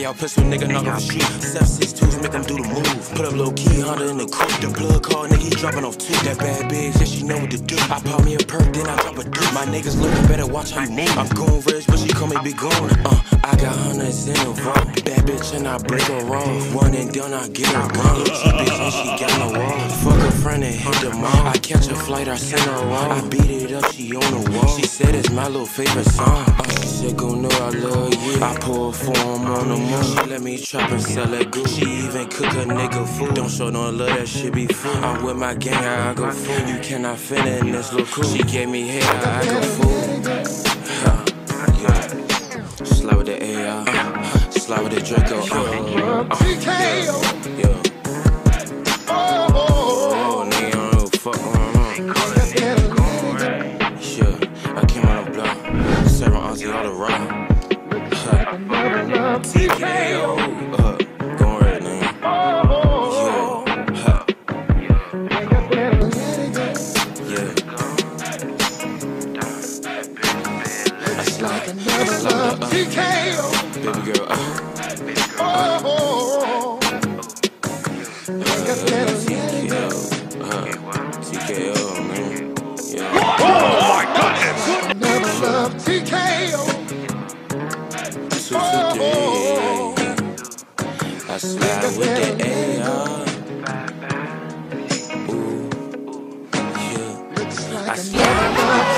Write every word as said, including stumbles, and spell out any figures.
y'all pistol, nigga, knock off the street. seven six twos make them do the move. Put up low key, Honda in the coupe. The blood call, nigga, he dropping off two. That bad bitch, yeah, she know what to do. I pop me a perk, then I drop a deuce. My niggas looking better, watch how you move. I'm going rich, but she call me big gone. Uh, I got hundreds in the vault. Bad bitch and I break her off. One and done, I get her gone. She bitch and she got no wall. Fuck a friend and hit the mall. I catch a flight, I send her on. I beat it up, she on the wall. She said it's my little favorite song. Uh, she said gon' know I love you. I pour for him on the moon. She let me trap and sell that goose. She even cook a nigga food. Don't show no love, that shit be fool. I'm with my gang, I go fool. You cannot fit in this little cool. She gave me hair, I go fool. Uh, yeah. Slide with the A R, uh, slide with the Draco. Uh, uh, yeah, yeah. Oh, nigga, I don't know what the fuck going on. Yeah, I came on the block, serving Aussie all around. T K O, uh, going right now. Yeah, ha. Yeah. I slide, I slide, uh, T K O, baby girl, uh, uh, uh, T K O, man. Yeah. Oh my goodness! I never loved T K O. I slide with the A R. Ooh, yeah. I slide.